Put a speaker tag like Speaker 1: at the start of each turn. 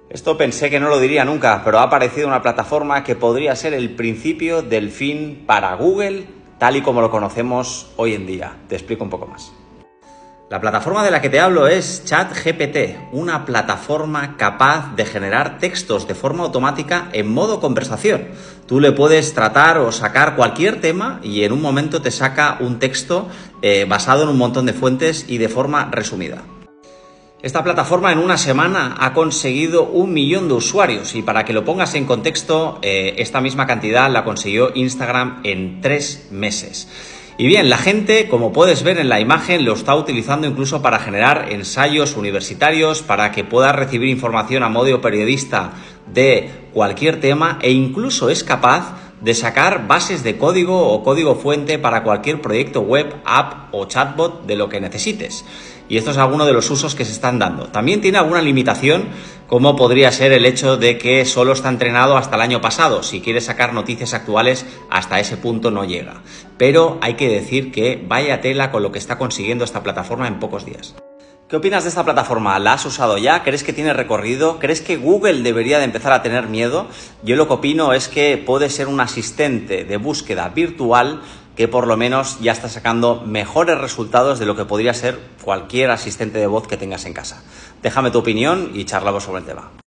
Speaker 1: Esto pensé que no lo diría nunca, pero ha aparecido una plataforma que podría ser el principio del fin para Google, tal y como lo conocemos hoy en día. Te explico un poco más. La plataforma de la que te hablo es ChatGPT, una plataforma capaz de generar textos de forma automática en modo conversación. Tú le puedes tratar o sacar cualquier tema y en un momento te saca un texto basado en un montón de fuentes y de forma resumida. Esta plataforma en una semana ha conseguido 1 millón de usuarios y para que lo pongas en contexto, esta misma cantidad la consiguió Instagram en 3 meses. Y bien, la gente, como puedes ver en la imagen, lo está utilizando incluso para generar ensayos universitarios, para que puedas recibir información a modo periodista de cualquier tema e incluso es capaz de sacar bases de código o código fuente para cualquier proyecto web, app o chatbot de lo que necesites. Y esto es alguno de los usos que se están dando. También tiene alguna limitación, como podría ser el hecho de que solo está entrenado hasta el año pasado. Si quieres sacar noticias actuales, hasta ese punto no llega. Pero hay que decir que vaya tela con lo que está consiguiendo esta plataforma en pocos días. ¿Qué opinas de esta plataforma? ¿La has usado ya? ¿Crees que tiene recorrido? ¿Crees que Google debería de empezar a tener miedo? Yo lo que opino es que puede ser un asistente de búsqueda virtual que por lo menos ya está sacando mejores resultados de lo que podría ser cualquier asistente de voz que tengas en casa. Déjame tu opinión y charlamos sobre el tema.